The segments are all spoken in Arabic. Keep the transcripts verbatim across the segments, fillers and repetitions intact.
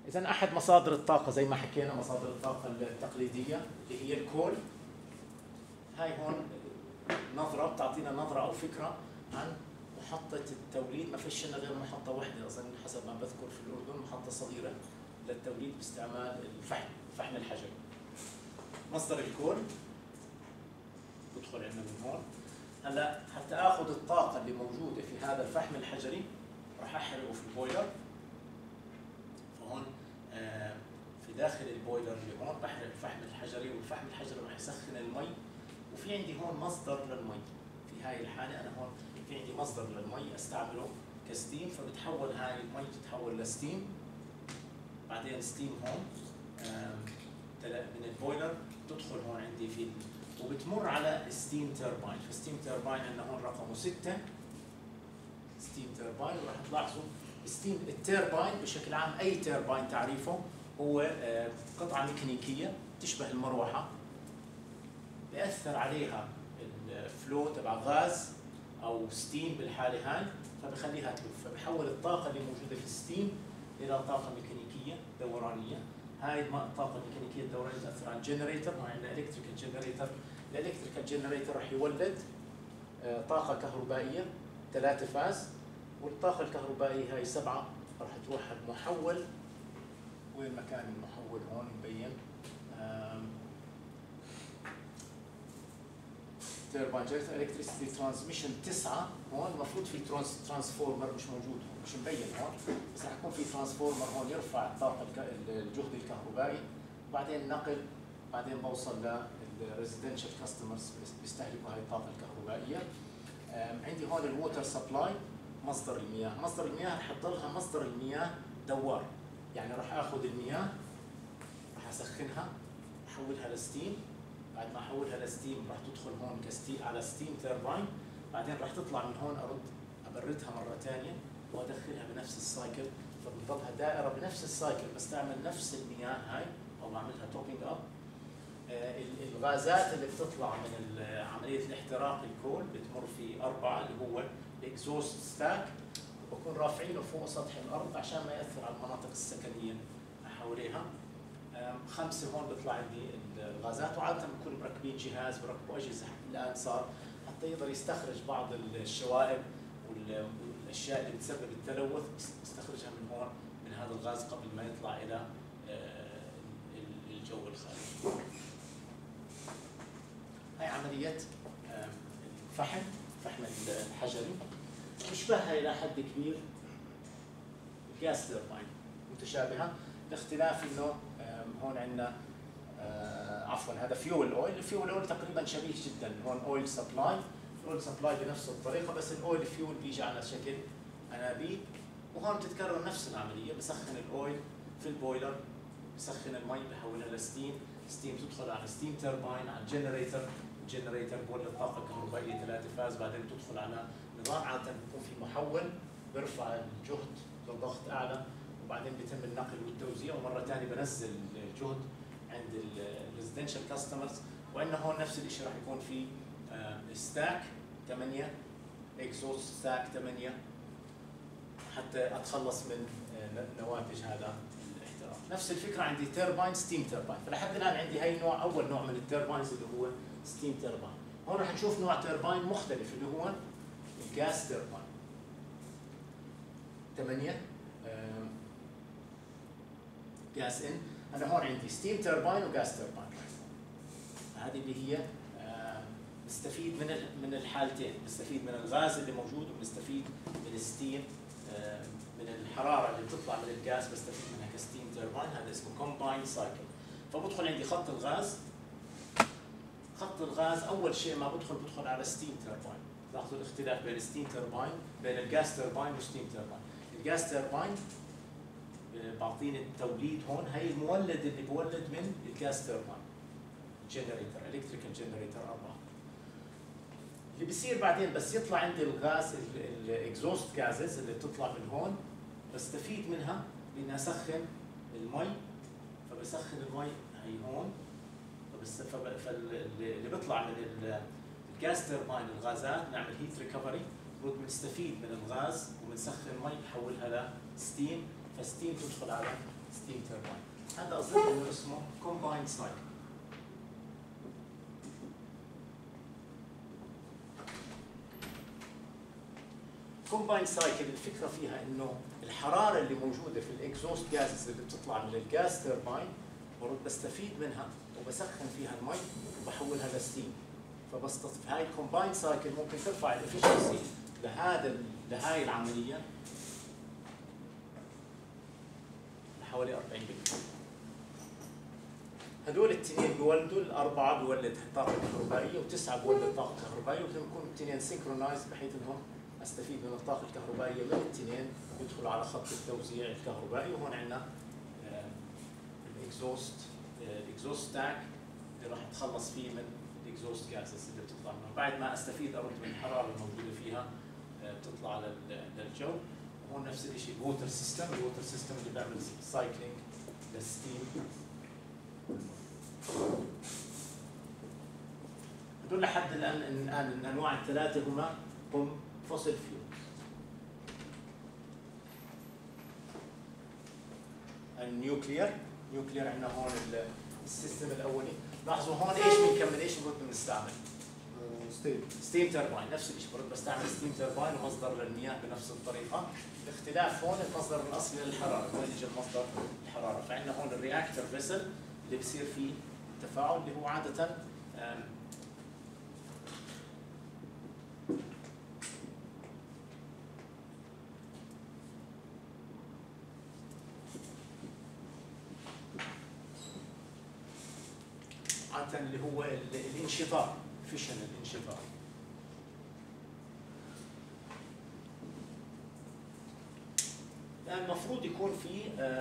إذا أحد مصادر الطاقة زي ما حكينا مصادر الطاقة التقليدية اللي هي الكول. هاي هون نظرة بتعطينا نظرة أو فكرة عن محطة التوليد. ما فيش لنا غير محطة واحدة أظن حسب ما بذكر في الأردن، محطة صغيرة للتوليد باستعمال الفحم، الفحم الحجري. مصدر الكول بدخل عندنا من هون. هلا حتى آخذ الطاقة اللي موجودة في هذا الفحم الحجري راح أحرقه في البويلر. فهون آه في داخل البويلر اللي هون بحرق الفحم الحجري، والفحم الحجري راح يسخن المي. وفي عندي هون مصدر للمي. في هاي الحالة أنا هون في عندي مصدر للمي استعمله كستيم، فبتحول هاي المي تتحول لستيم. بعدين ستيم هون من البويلر تدخل هون عندي في وبتمر على ستيم ترباين. فستيم ترباين عندنا هون رقمه ستة ستيم ترباين. وراح تلاحظوا ستيم الترباين بشكل عام اي ترباين تعريفه هو قطعة ميكانيكية تشبه المروحة، بيأثر عليها الفلو تبع غاز او ستيم بالحالة هاي، فبخليها تلف، فبحول الطاقة اللي موجودة في الستيم إلى طاقة ميكانيكية دورانية. هاي الطاقة الميكانيكية الدورانية تأثر على الجنريتر. وعندنا الكتريكال جنريتر. الالكتريكال جنريتر راح يولد طاقة كهربائية ثلاثة فاز، والطاقة الكهربائية هاي سبعة راح تروح على المحول. وين مكان المحول هون مبين؟ تيرباين جنريتر الكتريسيتي ترانسميشن تسعة. هون المفروض في ترانسفورمر مش موجود هون، مش مبين هون، بس رح يكون في ترانسفورمر هون يرفع الطاقة الجهد الكهربائي. وبعدين نقل، بعدين بوصل للريزيدنشال كاستمرز بيستهلكوا هاي الطاقة الكهربائية. عندي هون الووتر سبلاي مصدر المياه. مصدر المياه رح يضلها مصدر المياه دوار، يعني راح اخذ المياه راح اسخنها احولها لستيم. بعد ما احولها لستيم راح تدخل هون كستيم على ستيم ترباين. بعدين راح تطلع من هون ارد ابردها مره ثانيه وادخلها بنفس السايكل، فبتضلها دائره بنفس السايكل، بستعمل نفس المياه هاي او بعملها توبينج اب. آه الغازات اللي بتطلع من عمليه الاحتراق الكول بتمر في اربعه اللي هو الاكزوست ستاك، وبكون رافعينه فوق سطح الارض عشان ما ياثر على المناطق السكنيه حواليها. خمسه هون بيطلع عندي الغازات، وعاده بكون مركبين جهاز بركبوا اجهزه الان صار حتى يقدر يستخرج بعض الشوائب والاشياء اللي بتسبب التلوث، يستخرجها من هون من هذا الغاز قبل ما يطلع الى الجو الخارجي. هاي عمليه الفحم، الفحم الحجري تشبهها الى حد كبير الجاز ترباين، متشابهه باختلاف انه هون عندنا عفوا هذا فيول اويل. الفيول اويل تقريبا شبيه جدا، هون اويل سبلاي، الاويل سبلاي بنفس الطريقه، بس الاويل فيول بيجي على شكل انابيب. وهون بتتكرر نفس العمليه، بسخن الاويل في البويلر، بسخن المي بحولها لستيم، ستيم تدخل على ستيم ترباين على الجنريتر، الجنريتر بولد طاقه كهربائيه ثلاثة فاز، بعدين تدخل على نظام عاده بيكون في محول بيرفع الجهد لضغط اعلى، وبعدين بيتم النقل والتوزيع، ومره ثانيه بنزل الجهد عند الريزيدنشال كاستمرز. وعندنا هون نفس الشيء راح يكون في ستاك ثمانية، اكزوست ستاك ثمانية، حتى اتخلص من نواتج هذا الاحتراق. نفس الفكره عندي ترباين ستيم ترباين. فلحد الان عندي هي نوع، اول نوع من الترباينز اللي هو ستيم ترباين. هون راح نشوف نوع ترباين مختلف اللي هو الجاز ترباين ثمانية جاز ان. انا هون عندي ستيم ترباين وجاز ترباين. هذه اللي هي بستفيد من من الحالتين، بستفيد من الغاز اللي موجود، وبستفيد من الستيم من الحراره اللي بتطلع من الغاز، بستفيد منها كستيم ترباين. هذا اسمه كومباين سايكل. فبدخل عندي خط الغاز. خط الغاز اول شيء ما بدخل بدخل على ستيم ترباين. لاحظوا الاختلاف بين الستيم ترباين بين الجاز ترباين والستيم ترباين. الجاز ترباين بعطيني التوليد هون، هي المولد اللي بولد من الجاز ترباين جنريتر، الكتريكال جنريتر أربعة. اللي بيصير بعدين بس يطلع عندي الغاز الاكزوست جازز اللي بتطلع من هون، بستفيد منها باني اسخن المي، فبسخن المي هي هون، فاللي بيطلع من الجاز ترباين الغازات بنعمل هيت ريكفري، بنستفيد من الغاز وبنسخن المي بحولها لستيم، فستيم تدخل على ستيم ترباين. هذا اظن انه اسمه كومبايند سايكل. كومبايند سايكل الفكره فيها انه الحراره اللي موجوده في الاكزوست جازز اللي بتطلع من الجاز ترباين بستفيد منها وبسخن فيها المي وبحولها لستيم. فبستطيع هاي الكومبايند سايكل ممكن ترفع الافشنسي لهذا لهاي العمليه لحوالي أربعين بالمئة. هدول الاثنين بيولدوا، الاربعه بيولد طاقه كهربائيه وتسعه بيولد طاقه كهربائيه، وبدهم يكونوا الاثنين سينكرونايز بحيث انهم استفيد من الطاقه الكهربائيه من الاثنين يدخلوا على خط التوزيع الكهربائي. وهون عندنا الاكزوست الاكزوست ستاك اللي راح اتخلص فيه من الاكزوست جازز اللي بتطلع منه. بعد ما استفيد ارد من الحراره الموجوده فيها بتطلع للجو. وهون نفس الشيء الووتر سيستم، الووتر سيستم اللي بيعمل سايكلينج للستيم. هدول لحد الان الان الانواع الثلاثه هما هم فوسيل فيول. النيوكليير، نيوكليير عندنا هون السيستم الاولي. لاحظوا هون ايش بنكمل، ايش بنقدر نستعمل؟ ستيم ستيم ترباين. نفس الشيء برضه بستعمل ستيم ترباين ومصدر للمياه بنفس الطريقه. الاختلاف هون المصدر الاصلي للحراره، وين اجى المصدر الحراره. فعندنا هون الرياكتور فيسل اللي بصير فيه تفاعل اللي هو عاده عادة اللي هو الانشطار، فيشن الانشطار. المفروض يكون في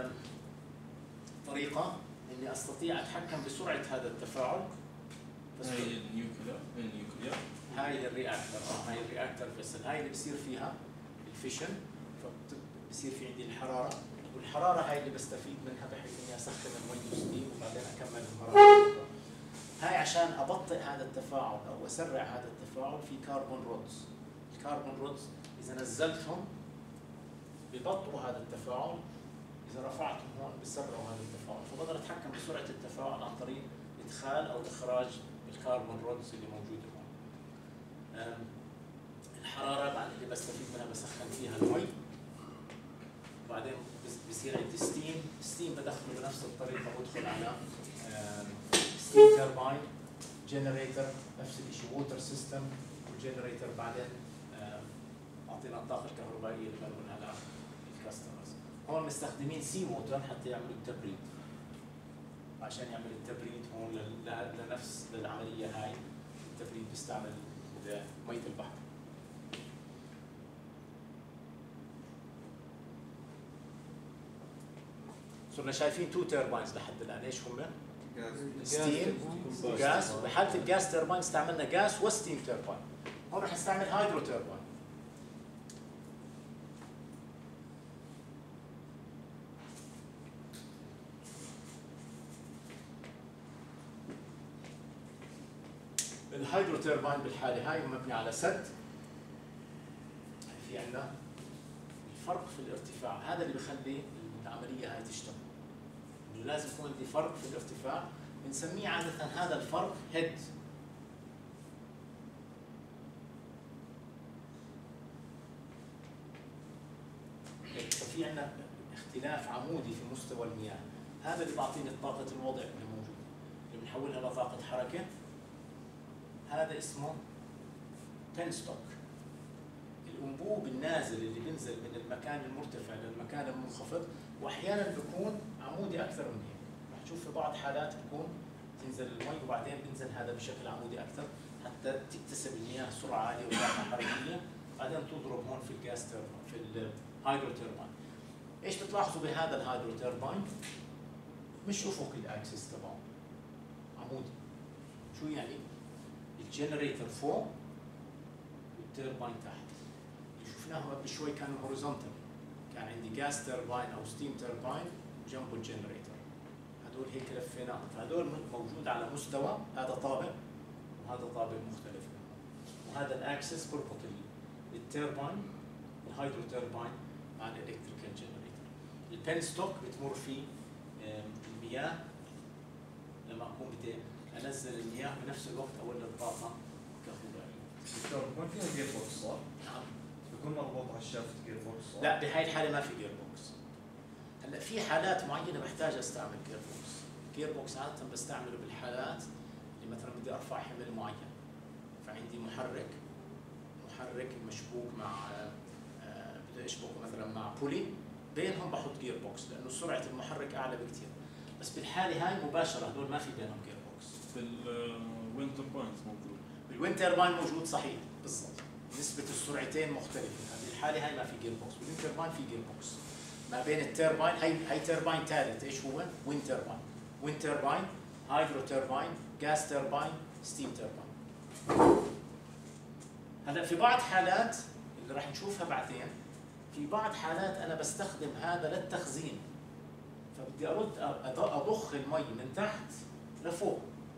طريقة اني استطيع اتحكم بسرعة هذا التفاعل. هاي النيوكلير النيوكلير هاي الرياكتور اه هاي الرياكتور فيسل، هاي اللي بصير فيها الفيشن، فبصير في عندي الحرارة، والحرارة هاي اللي بستفيد منها بحيث اني اسخن المي وستيم وبعدين اكمل المراحل. هاي عشان ابطئ هذا التفاعل او اسرع هذا التفاعل في كاربون رودز. الكاربون رودز اذا نزلتهم ببطئوا هذا التفاعل، اذا رفعتهم هون بسرعوا هذا التفاعل، فبقدر اتحكم بسرعه التفاعل عن طريق ادخال او اخراج الكاربون رودز اللي موجوده هون. الحراره بعد اللي بستفيد منها بسخن فيها المي، وبعدين بصير عندي ستيم، ستيم بدخله بنفس الطريقه بدخل على ستيم ترباين، جنريتر نفس الشيء، ووتر سيستم وجنريتر، بعدين اعطينا الطاقه الكهربائيه اللي بنقولها للكاستمرز. هون مستخدمين سي ووتر حتى يعملوا التبريد، عشان يعمل التبريد هون لنفس للعمليه هاي التبريد بيستعمل ميه البحر. صرنا شايفين تو تيرباينز لحد الان، ايش هم؟ ستيم وغاز. بحاله الغاز تيرباين استعملنا غاز وستيم تيرباين. هون رح نستعمل هايدرو تيرباين. الهايدرو تيرباين بالحاله هاي مبني على سد. في عندنا الفرق في الارتفاع، هذا اللي بخلي العمليه هاي تشتغل. انه لازم يكون عندي فرق في الارتفاع، بنسميه عاده هذا الفرق هيد. ففي عندنا اختلاف عمودي في مستوى المياه، هذا اللي بعطيني طاقه الوضع اللي موجوده، اللي بنحولها لطاقه حركه. هذا اسمه بنستوك. الانبوب النازل اللي بينزل من المكان المرتفع للمكان المنخفض، واحيانا بيكون عمودي اكثر من هيك. رح تشوف في بعض حالات بيكون تنزل المي وبعدين بينزل هذا بشكل عمودي اكثر حتى تكتسب المياه سرعه عاليه وطاقه حركيه، بعدين تضرب هون في الجاز تيرباين في الهايدرو تيرباين. ايش بتلاحظوا بهذا الهايدرو تيرباين؟ مش افقي الاكسس تبعه، عمودي. شو يعني؟ الجنريتر فوق والتيرباين تحت. اللي شفناهم قبل شوي كانوا هوريزونتال، كان عندي جاز تيرباين او ستيم تيرباين جنبه الجنريتر. هدول هيك لفيناهم، فهدول موجود على مستوى، هذا طابق وهذا طابق مختلف. وهذا الاكسس بربط التيرباين الهايدرو تيرباين مع الالكتريكال جنريتر. البنستوك بتمر فيه المياه لما اكون بدي انزل المياه بنفس الوقت اولد طاقه كهربائيه. دكتور بكون فيها جير بوكس صح؟ نعم. بكون مربوط على الشافت جير بوكس صح؟ لا بهاي الحاله ما في جير بوكس. هلا في حالات معينه بحتاج استعمل جير بوكس. جير بوكس عاده بستعمله بالحالات اللي مثلا بدي ارفع حمل معين. فعندي محرك محرك مشبوك مع آه بدي اشبكه مثلا مع بولي، بينهم بحط جير بوكس لانه سرعه المحرك اعلى بكثير. بس بالحاله هاي مباشره هدول ما في بينهم جير بوكس. بالويند ترباينز موجود. بالويند ترباين موجود صحيح بالضبط. نسبه السرعتين مختلفه، هذه الحاله هاي ما في جير بوكس، بالويند ترباين في جير بوكس. ما بين الترباين هي هي ترباين ثالث ايش هو؟ ويند ترباين. ويند ترباين، هايدرو ترباين، غاز ترباين، ستيم ترباين. هلا في بعض حالات اللي راح نشوفها بعدين، في بعض حالات انا بستخدم هذا للتخزين. فبدي ارد اضخ المي من تحت لفوق.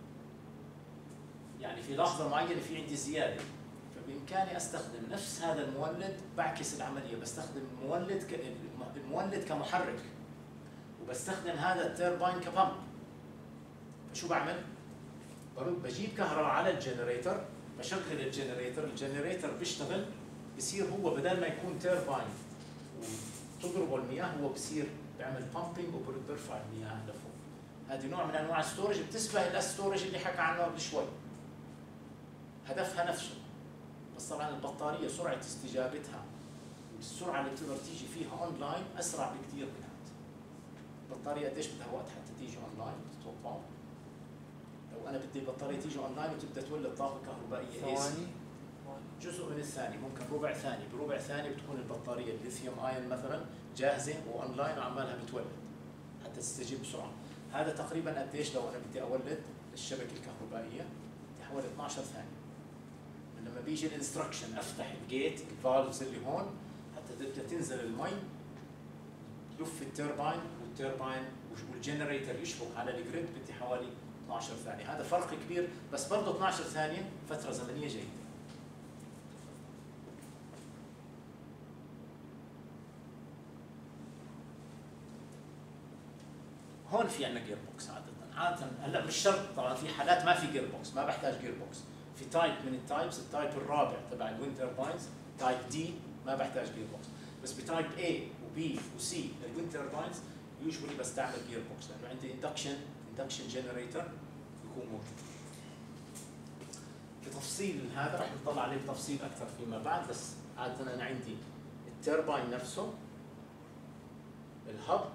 يعني في لحظه معينه في عندي زياده، فبامكاني استخدم نفس هذا المولد، بعكس العمليه، بستخدم المولد ك... المولد كمحرك، وبستخدم هذا الترباين كبامب. فشو بعمل؟ برد بجيب كهرباء على الجنريتر، بشغل الجنريتر، الجنريتر بيشتغل، بصير هو بدل ما يكون ترباين وتضربه المياه، هو بصير بيعمل بامبينج وبرد بيرفع المياه لفوق. هذه نوع من انواع الستورج بتشبه الستورج اللي حكى عنه قبل شوي. هدفها نفسه، بس طبعا البطاريه سرعه استجابتها والسرعه اللي بتقدر تيجي فيها اون لاين اسرع بكثير من هذا. البطاريه قديش بدها وقت حتى تيجي اون لاين بتتوقعوا؟ لو انا بدي البطاريه تيجي اون لاين وتبدا تولد طاقه كهربائيه ثواني جزء من الثانيه، ممكن ربع ثانيه، بربع ثانيه بتكون البطاريه الليثيوم ايون مثلا جاهزه واون لاين وعمالها بتولد حتى تستجيب بسرعه. هذا تقريبا قديش لو انا بدي اولد الشبكه الكهربائيه؟ بدي حوالي اثنعش ثانيه. لما بيجي الانستركشن افتح الجيت الفالفز اللي هون حتى تبدا تنزل المي، لف الترباين والترباين والجنريتر يشبك على الجريد، بدي حوالي اثنعش ثانيه. هذا فرق كبير، بس برضه اثنعش ثانيه فتره زمنيه جيده. هون في عندنا جير بوكس عاده، عاده هلا مش شرط طبعا، في حالات ما في جير بوكس، ما بحتاج جير بوكس. في تايب من التايبس، التايب الرابع تبع الويند ترباينز، تايب دي ما بحتاج جير بوكس، بس بتايب A وبي وسي للويند ترباينز يوجولي بستعمل جير بوكس لانه عندي اندكشن اندكشن جنريتر بيكون موجود. بتفصيل هذا رح نطلع عليه بتفصيل اكثر فيما بعد، بس عاده انا عندي الترباين نفسه، الهب،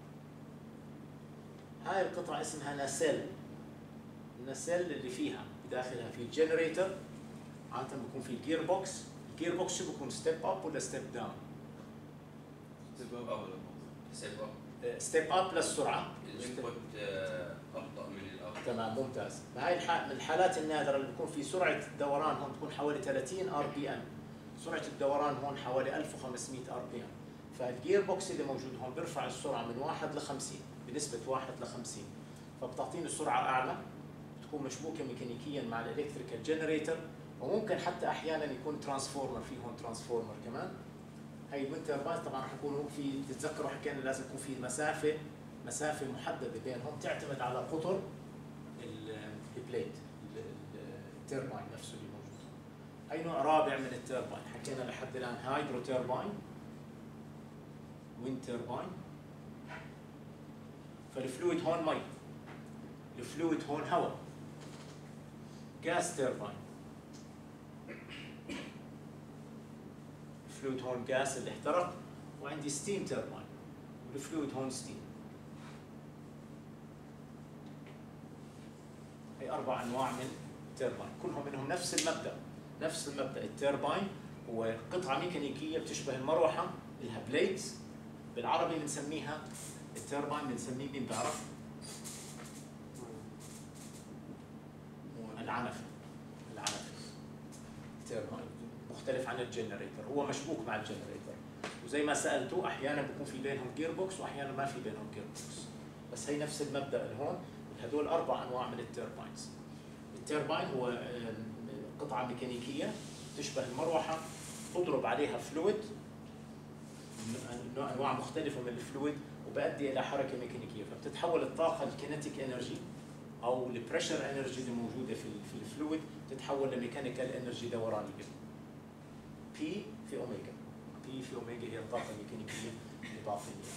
هاي القطعه اسمها ناسيل. الناسيل اللي فيها بداخلها في الجنريتر، عاده بيكون في الجير بوكس. الجير بوكس شو بيكون؟ ستيب اب ولا ستيب داون؟ ستيب اب ولا ستيب اب. ستيب اب للسرعه، الانبوت ابطا من الاوت. تمام ممتاز. فهي من الحالات النادره اللي بيكون في سرعه الدوران هون تكون حوالي ثلاثين ار بي ام، سرعه الدوران هون حوالي ألف وخمسمئة ار بي ام. فالجير بوكس اللي موجود هون بيرفع السرعه من واحد ل خمسين بنسبه واحد ل خمسين، فبتعطيني سرعه اعلى، بتكون مشبوكه ميكانيكيا مع الالكتريكال جنريتر، وممكن حتى احيانا يكون ترانسفورمر، في هون ترانسفورمر كمان. هي الويند ترباين طبعا رح يكون في، تتذكروا حكينا لازم يكون في مسافه مسافه محدده بينهم، تعتمد على قطر البليد الترباين نفسه اللي موجود. هي نوع رابع من الترباين، حكينا لحد الان هايدرو ترباين، ويند ترباين. فالفلويد هون مي، الفلويد هون هواء. غاز ترباين، الفلويد هون غاز اللي احترق، وعندي ستيم ترباين والفلويد هون ستيم. هي اربع انواع من الترباين، كلهم منهم نفس المبدا، نفس المبدا. الترباين هو قطعه ميكانيكيه بتشبه المروحه، لها بليدز، بالعربي بنسميها الترباين بنسميه مين بيعرف؟ العنفه. العنفه الترباين مختلف عن الجنريتر، هو مشبوك مع الجنريتر، وزي ما سالته احيانا بيكون في بينهم جير بوكس واحيانا ما في بينهم جير بوكس، بس هي نفس المبدا اللي هون. هدول اربع انواع من الترباينز. الترباين هو قطعه ميكانيكيه تشبه المروحه، تضرب عليها فلويد، انواع مختلفه من الفلويد، وبؤدي الى حركه ميكانيكيه، فبتتحول الطاقه الكينيتيك انرجي او البريشر انرجي اللي موجوده في في الفلويد تتحول لميكانيكال انرجي دورانيه. بي في اوميجا. بي في اوميجا هي الطاقه الميكانيكيه الاضافيه.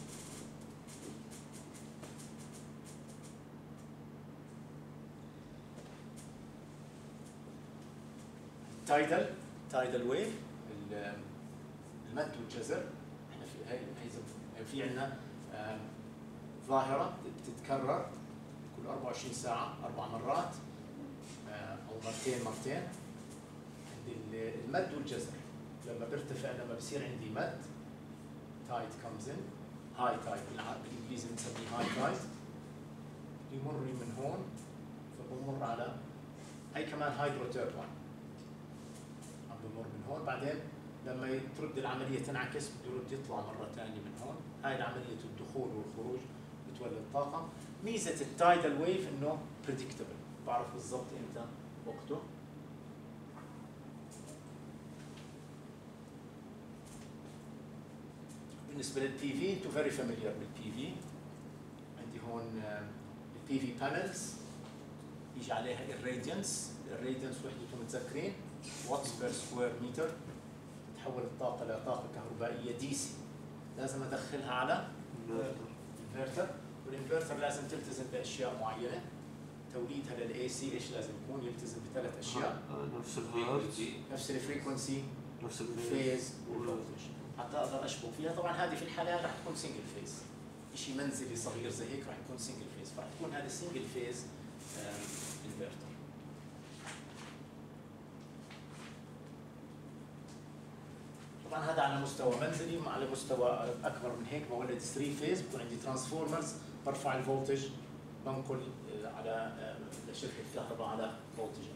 تايدل تايدل ويف المد والجزر. احنا في هي هي في عندنا ظاهره بتتكرر كل أربعة وعشرين ساعه اربع مرات او مرتين مرتين. عندي المد والجزر لما بيرتفع، لما بصير عندي مد تايد كمز ان، هاي تايد بالانجليزي بنسميه هاي تايد، يمر من هون فبمر على هي كمان هايدرو تيرباين عم بمر من هون، بعدين لما ترد العمليه تنعكس بده يرد يطلع مره ثانيه من هون. هاي عمليه الدخول والخروج بتولد طاقه. ميزه التايدال ويف انه بريدكتبل، بعرف بالضبط امتى وقته. بالنسبه للبي في انتم فيري فاميليار بالبي في. عندي هون البي في بانلز يجي عليها الراديانس، الراديانس وحدته متذكرين واتس بير سكوير متر. تتحول الطاقه لطاقه كهربائيه دي سي، لازم ادخلها على انفرتر، والانفرتر لازم تلتزم باشياء معينه. توليدها للاي سي ايش لازم يكون؟ يلتزم بثلاث اشياء، نفس الهيرتز، نفس الفريكونسي، نفس الفيز، الفيز والفولتج، حتى اقدر اشبك فيها. طبعا هذه في الحاله رح تكون سنجل فيز، شيء منزلي صغير زي هيك رح يكون سنجل فيز، فرح تكون هذا سنجل فيز انفرتر. طبعا هذا على مستوى منزلي، على مستوى اكبر من هيك بولد ثلاثة فيز، بكون عندي ترانسفورمرز برفع الفولتج، بنقل على شركه الكهرباء على فولتج